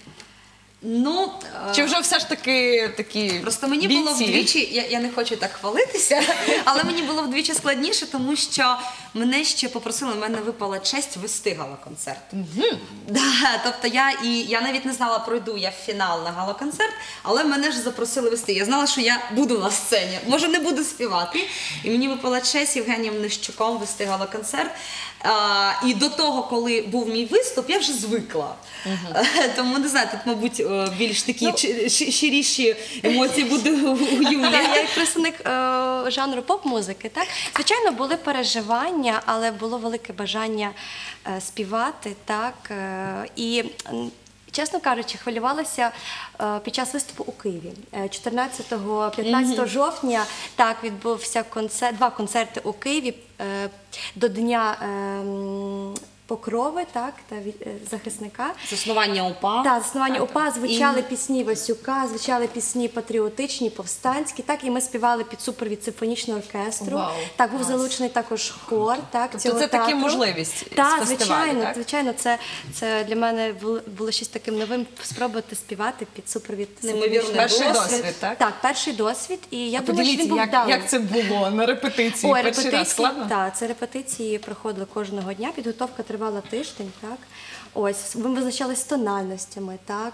Чи вже все ж таки такі Просто мені було вдвічі, я не хочу так хвалитися, але мені було вдвічі складніше, тому що мене ще попросили, в мене випала честь вести гала-концерт. Тобто я навіть не знала, пройду я в фінал на гала-концерт, але мене ж запросили вести. Я знала, що я буду на сцені, може не буду співати. І мені випала честь Євгенієм Нищуком вести гала-концерт. І до того, коли був мій виступ, я вже звикла. Тому, не знаю, тут, мабуть, більш такі щиріші емоції буде у Юлі. Я як представник жанру поп-музики, так? Звичайно, були переживання, але було велике бажання співати, так? І, чесно кажучи, хвилювалася під час виступу у Києві. 14-15 жовтня так відбувся два концерти у Києві до Дня Покрови, так, та захисника. Заснування УПА. Так, заснування УПА, звучали пісні Васюка, звучали пісні патріотичні, повстанські, так, і ми співали під супровід симфонічного оркестру. Так, був залучений також хор, так, тобто це таки можливість з фестивалю, так? Звичайно, це для мене було щось таким новим, спробувати співати під супровід симфонічного оркестру. Перший досвід, так? Так, перший досвід, і я думаю, що він був вдалий. Як це було на репетиції? Перший раз складно? Так, це репетиції проходили кожного дня, підготовка тривала тиждень, так. Ось, ми визначалися з тональностями, так.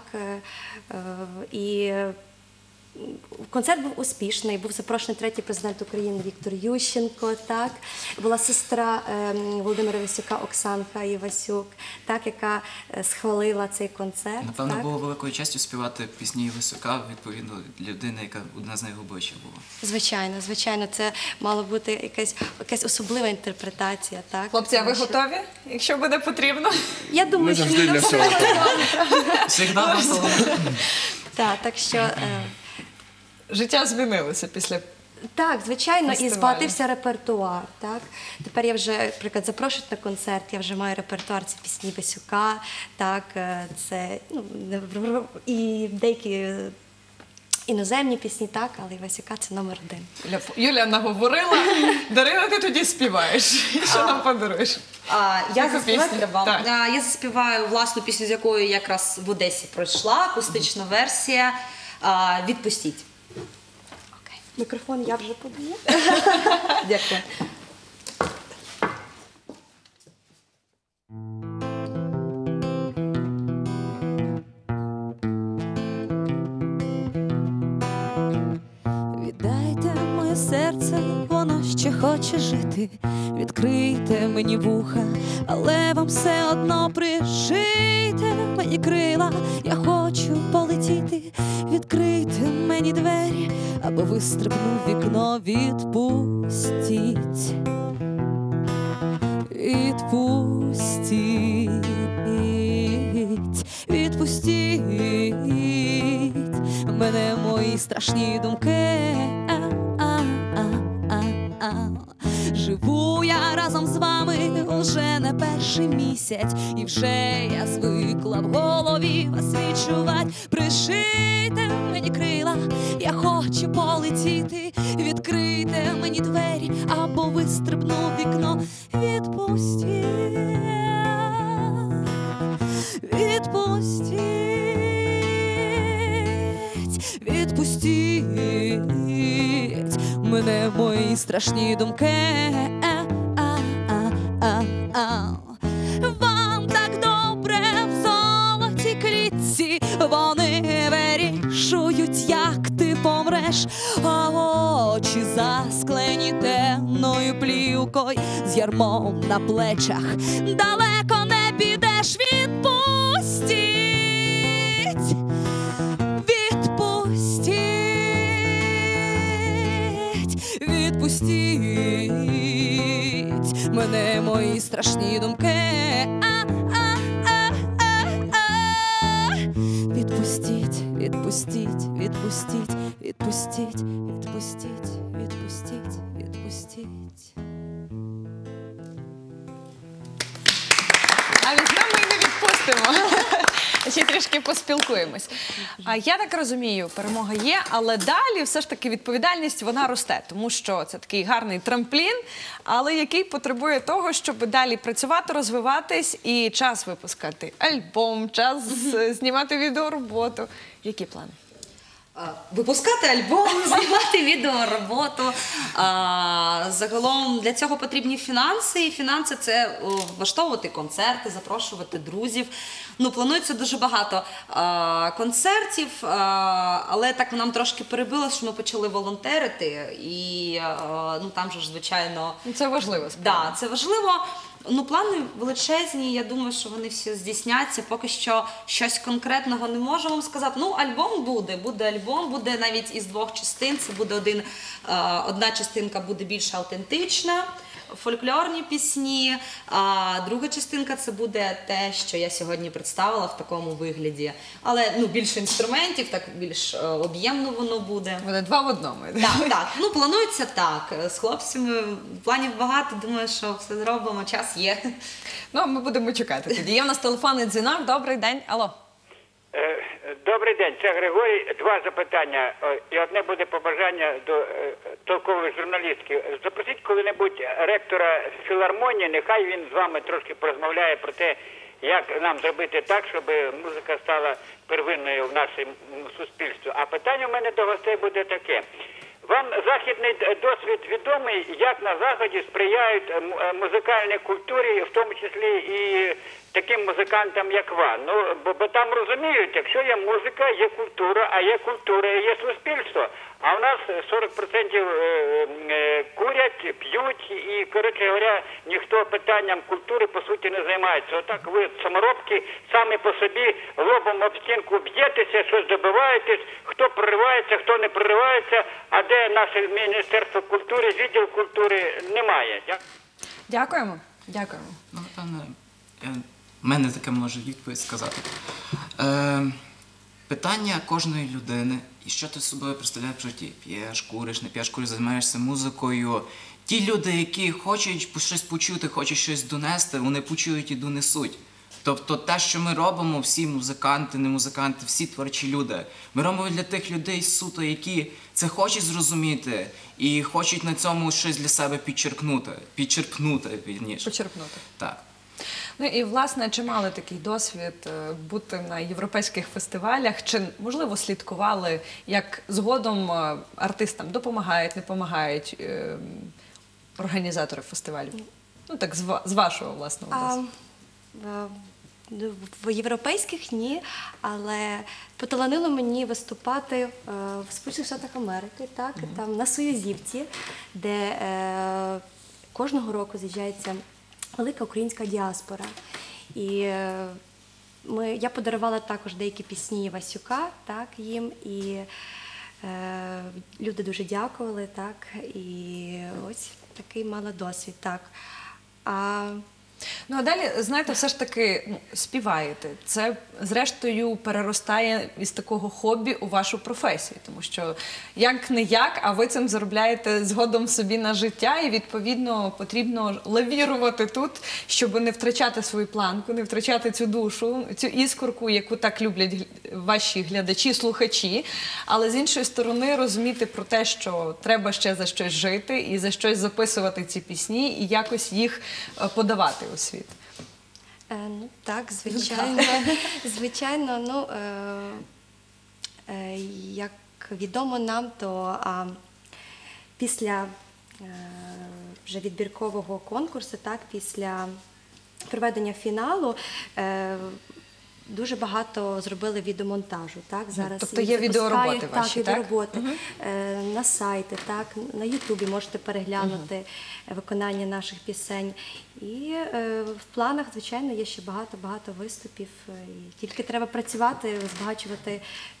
І концерт був успішний, був запрошений третій президент України Віктор Ющенко, так. Була сестра Володимира Васюка Оксанка Івасюк, так, яка схвалила цей концерт. Напевно, було великою честю співати пісні Івасюка, відповідно, людина, яка одна з найглибших була. Звичайно, це мало бути якась особлива інтерпретація, так. Хлопці, а ви готові, якщо буде потрібно? Я думаю, що завжди для всього. Всегда готова. Так що... Життя змінилося після Так, звичайно, фестивалю. І збагатився репертуар. Так? Тепер я вже, наприклад, запрошують на концерт, я вже маю репертуар, це пісні Васюка, так, це, і деякі Іноземні пісні так, але Івасюка це номер один. Юля наговорила. Дарина, ти тоді співаєш. Що нам подаруєш? Я Яку заспіваю пісню? для вам. Так. Я заспіваю власну пісню, з якою я якраз в Одесі пройшла, акустична версія «Відпустіть». Мікрофон я вже подаю. Дякую. Віддайте моє серце, воно ще хоче жити. Відкрийте мені вуха, але вам все одно пришийте мені крила. Я хочу полетіти. Відкрийте мені двері, або вистрибну в вікно. Відпустіть. Відпустіть. Відпустіть мене, мої страшні думки. Живу я разом з вами уже не перший місяць, і вже я звикла в голові вас відчувать. Пришийте мені крила, я хочу полетіти. Відкрийте мені двері, або вистрибну в вікно. Відпустіть. Відпустіть. Відпустіть мене, мої страшні думки. Вам так добре в золотій клітці, вони вирішують, як ти помреш. А очі засклені темною плівкою, з ярмом на плечах далеко не підеш. Відпустіть. Відпустіть мене, мої страшні думки. Відпустіть, відпустіть, відпустіть, відпустіть, відпустіть, відпустіть, відпустіть. А візьмемо і не відпустимо. Ще трішки поспілкуємось. Я так розумію, перемога є, але далі все ж таки відповідальність, вона росте, тому що це такий гарний трамплін, але який потребує того, щоб далі працювати, розвиватись і час випускати альбом, час знімати відеороботу. Які плани? Випускати альбом, знімати відеороботу. Загалом для цього потрібні фінанси. І фінанси – це влаштовувати концерти, запрошувати друзів. Планується дуже багато концертів, але так нам трошки перебило, що ми почали волонтерити. І там же ж, звичайно... Це важливо. Так, це важливо. Плани величезні, я думаю, що вони всі здійсняться. Поки що щось конкретного не можу вам сказати. Альбом буде альбом, буде навіть із 2 частин. Це буде одна частинка буде більш автентична, фольклорні пісні, а друга частинка це буде те, що я сьогодні представила в такому вигляді. Але більше інструментів, так більш об'ємно воно буде. Буде 2 в 1. Так. Планується так. З хлопцями планів багато, думаю, що все зробимо, час є. Ми будемо чекати тоді. Є в нас телефонний дзвінок. Добрий день. Алло. Добрий день, це Григорій. 2 запитання. І одне буде побажання до толкових журналістів. Запросіть коли-небудь ректора філармонії, нехай він з вами трошки порозмовляє про те, як нам зробити так, щоб музика стала первинною в нашому суспільстві. А питання в мене до гостей буде таке. Вам західний досвід відомий, як на Заході сприяють музикальній культурі, в тому числі і таким музикантам, як ви. Бо там розуміють, якщо є музика, є культура, а є культура, і є суспільство. А у нас 40% курять, п'ють і, коротше говоря, ніхто питанням культури, по суті, не займається. Отак ви саморобки самі по собі лобом об стінку б'єтеся, щось добиваєтесь, хто проривається, хто не проривається, а де наше Міністерство культури, відділ культури немає. Дякуємо. Дякуємо. Напевно, в мене таке може відповідь сказати. Питання кожної людини, і що ти собою представляєш в житті? П'єш, куриш, не п'єш, куриш, займаєшся музикою. Ті люди, які хочуть щось почути, хочуть щось донести, вони почують і донесуть. Тобто те, що ми робимо, всі музиканти, не музиканти, всі творчі люди, ми робимо для тих людей суто, які це хочуть зрозуміти і хочуть на цьому щось для себе підчерпнути, вірніше. Почерпнути. Так. Ну і, власне, чи мали такий досвід бути на європейських фестивалях, чи, можливо, слідкували, як згодом артистам допомагають, не допомагають організатори фестивалів? Ну, так, з вашого власного досвіду. В європейських ні, але поталанило мені виступати в Сполучених Штатах Америки, так, там на Союзівці, де кожного року з'їжджається велика українська діаспора. І я подарувала також деякі пісні Васюка, так, їм, і люди дуже дякували, так, і ось такий мала досвід, так. Ну, а далі, знаєте, все ж таки співаєте. Це, зрештою, переростає із такого хобі у вашу професію. Тому що, як-не-як, а ви цим заробляєте згодом собі на життя. І, відповідно, потрібно лавірувати тут, щоб не втрачати свою планку, не втрачати цю душу, цю іскорку, яку так люблять ваші глядачі, слухачі. Але, з іншої сторони, розуміти про те, що треба ще за щось жити і за щось записувати ці пісні і якось їх подавати у світ. Ну, так, звичайно. Звичайно, ну, як відомо нам, то після вже відбіркового конкурсу, так, після проведення фіналу, дуже багато зробили відеомонтажу. Так? Зараз тобто є відеороботи ваші, так? Відеороботи. На сайті, так? На Ютубі можете переглянути виконання наших пісень. І в планах, звичайно, є ще багато виступів. І тільки треба працювати, збагачувати,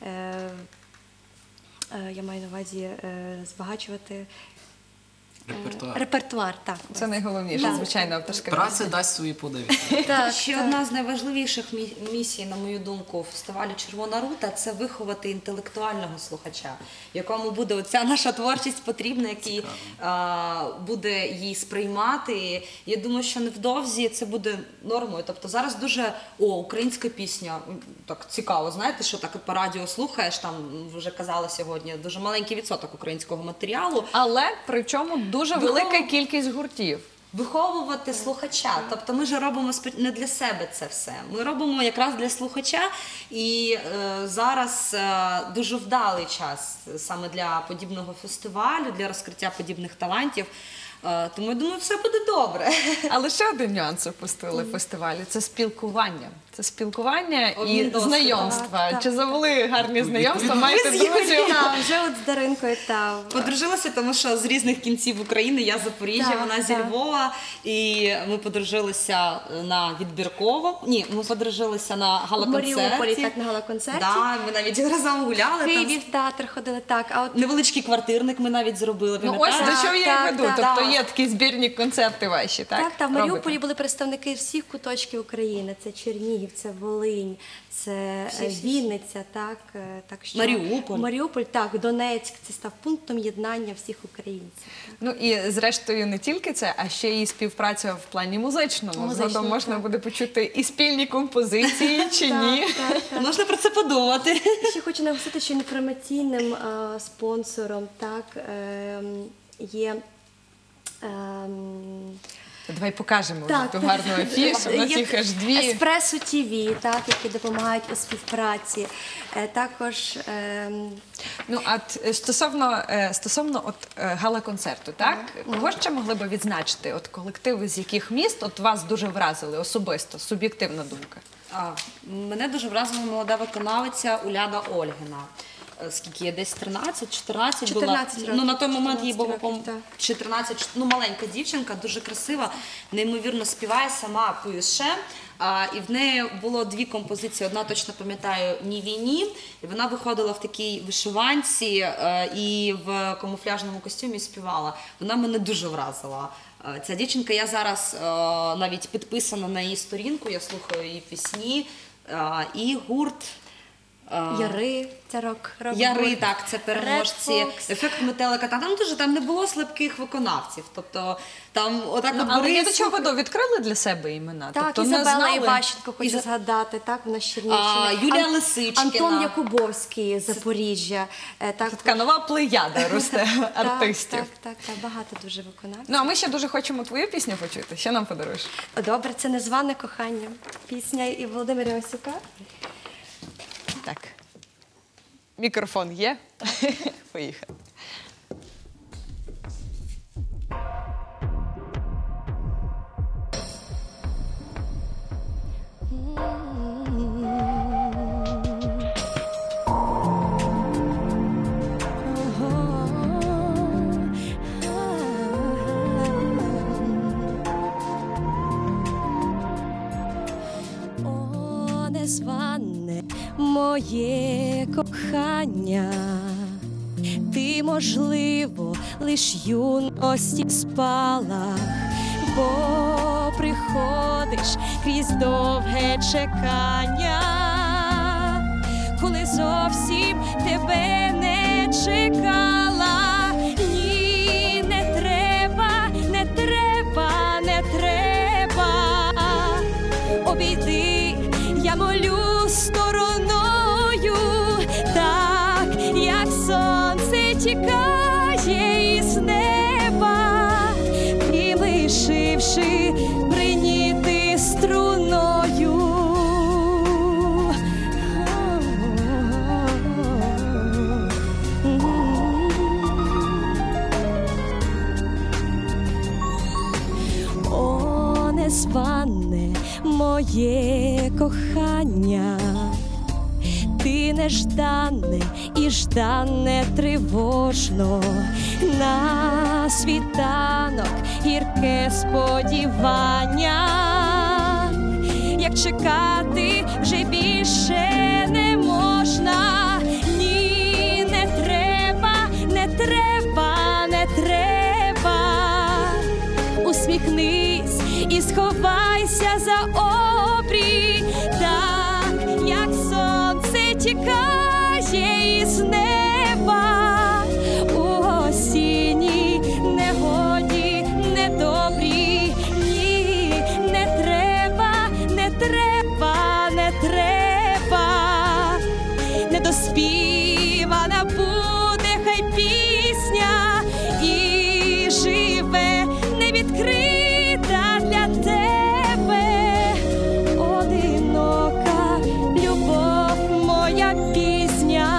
я маю на увазі, збагачувати репертуар, так. Це найголовніше, звичайно, авторська Праця дасть свої плоди. Ще одна з найважливіших місій, на мою думку, фестивалю «Червона рута» – це виховати інтелектуального слухача, якому буде оця наша творчість потрібна, який буде її сприймати. Я думаю, що невдовзі це буде нормою. Тобто зараз дуже, українська пісня, так цікаво, знаєте, що так по радіо слухаєш, там вже казали сьогодні, дуже маленький відсоток українського матеріалу. Але при чому дуже велика кількість гуртів. Виховувати слухача. Тобто ми ж робимо не для себе це все. Ми робимо якраз для слухача. І зараз дуже вдалий час саме для подібного фестивалю, для розкриття подібних талантів. Тому я думаю, все буде добре. Але ще один нюанс опустили в фестивалі – це спілкування. Це спілкування і знайомства. Чи завели гарні знайомства, маєте друзів? Вже от з Даринкою подружилися, тому що з різних кінців України. Я з Запоріжжя, вона зі Львова. І ми подружилися на відбірково. Ні, ми подружилися на гала-концерті. В Маріуполі, так, на гала-концерті. Так, ми навіть разом гуляли. В Києві в театр ходили, так. А от невеличкий квартирник ми навіть зробили. Ну ось до чого я й веду. Тобто є такі збірні концерти ваші, так? Так, в Маріуполі були представники всіх куточків України. Це Чернігів, це Волинь, це Вінниця, так, Маріуполь, так, Донецьк. Це став пунктом єднання всіх українців. Ну і зрештою не тільки це, а ще і співпраця в плані музичному. Згодом можна буде почути і спільні композиції, чи ні. Можна про це подумати. Ще хочу наголосити, що інформаційним спонсором, так, є... Давай покажемо ту гарну афішу, у нас їх аж дві. Еспресо ТВ, так, які допомагають у співпраці. Також... Ну, а стосовно гала-концерту, так? Кого ще могли б відзначити? От колективи з яких міст от вас дуже вразили особисто, суб'єктивна думка? Мене дуже вразила молода виконавиця Уляна Ольгіна. Скільки є, десь 13-14 була. Ну, на той момент їй було 14, ну, маленька дівчинка, дуже красива, неймовірно співає, сама пише. І в неї було дві композиції, одна точно пам'ятаю, «Ні війні», і вона виходила в такій вишиванці і в камуфляжному костюмі співала. Вона мене дуже вразила. Ця дівчинка, я зараз навіть підписана на її сторінку, я слухаю її пісні, і гурт Яри, це рок-гурт. Яри, так, це переможці. Red Fox. Ефект метелика. Там не було слабких виконавців. Тобто там отак от Але я до Борисов- чого веду, відкрили для себе імена? Так, Тобто не Ізабела знали? Іващенко, хочу згадати, так, вона з Чернігівщини. Юлія Лисичкіна. Антон Якубовський з Запоріжжя. Так, Така нова плеяда росте артистів. Так, багато дуже виконавців. Ну, а ми ще дуже хочемо твою пісню почути. Що нам подаруєш? Добре, це «Незване кохання». Пісня і Володимира Івасюка. Так. Мікрофон є? Поїхали. О, незване моє кохання, ти, можливо, лиш юності спала, бо приходиш крізь довге чекання, коли зовсім тебе не чекала. Ні, не треба, не треба, не треба. Обійди, я молю стороною, так, як сонце тікає із неба, і лишивши приніти струною. О, незване моє кохання, ти неждане і ждане тривожно, на світанок гірке сподівання, як чекати вже більше не можна. Ні, не треба, не треба, не треба. Усміхнись і сховайся за обрій, так, як сонце тікає із неба у осінній негоді недобрій. Ні, не треба, не треба, не треба. Недоспівана буде хай пісня і живе невідкрита для тебе одинока любов моя пісня.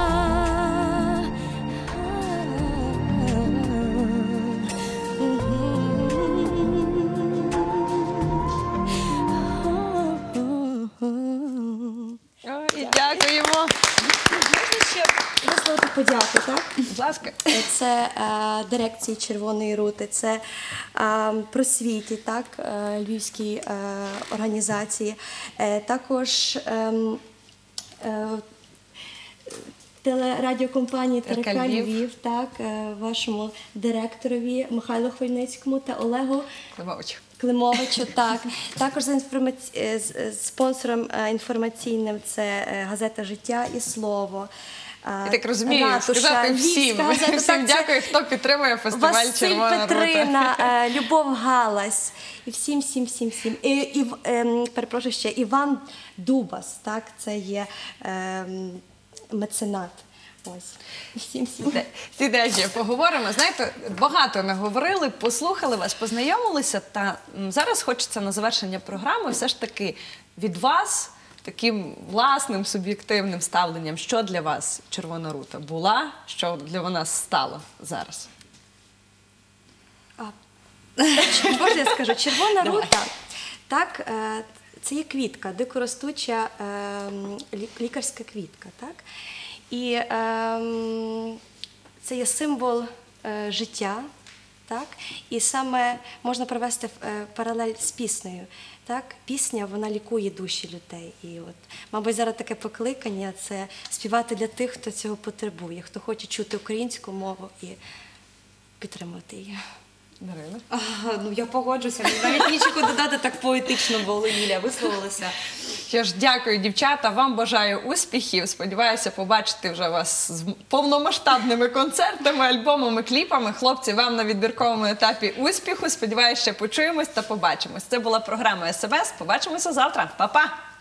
Ой, дякуємо. Можна ще висловити подяку, так? Будь ласка. Це дирекції Червоної рути, це просвіті, так, львівській організації, також телерадіокомпанії ТРК Львів, так, вашому директорові Михайлу Хвойницькому та Олегу Климовичу, так. Також за спонсором інформаційним це газета «Життя і слово». Я так розумію, Ратуша, сказати всім. Львівська газета, Всім так, це дякую, хто підтримує фестиваль Василь «Червона рута». Петрина, Любов Галась і всім. Перепрошую ще, Іван Дубас, так, це є меценат. Ось. Всім. Сідайте, поговоримо. Знаєте, багато наговорили, послухали вас, познайомилися, та зараз хочеться на завершення програми все ж таки від вас таким власним суб'єктивним ставленням, що для вас Червона рута була, що для нас стало зараз? Можна я скажу? Червона рута, так, це є квітка, дикоростуча лікарська квітка, так? І це є символ життя, так? І саме можна провести паралель з піснею. Так? Пісня, вона лікує душі людей. І от, мабуть, зараз таке покликання – це співати для тих, хто цього потребує, хто хоче чути українську мову і підтримувати її. Дарина? Ну, я погоджуся, навіть нічого додати, так поетично Ліля висловилася. Що ж, дякую, дівчата. Вам бажаю успіхів. Сподіваюся побачити вже вас з повномасштабними концертами, альбомами, кліпами. Хлопці, вам на відбірковому етапі успіху. Сподіваюся, ще почуємось та побачимось. Це була програма СМС. Побачимося завтра. Па-па!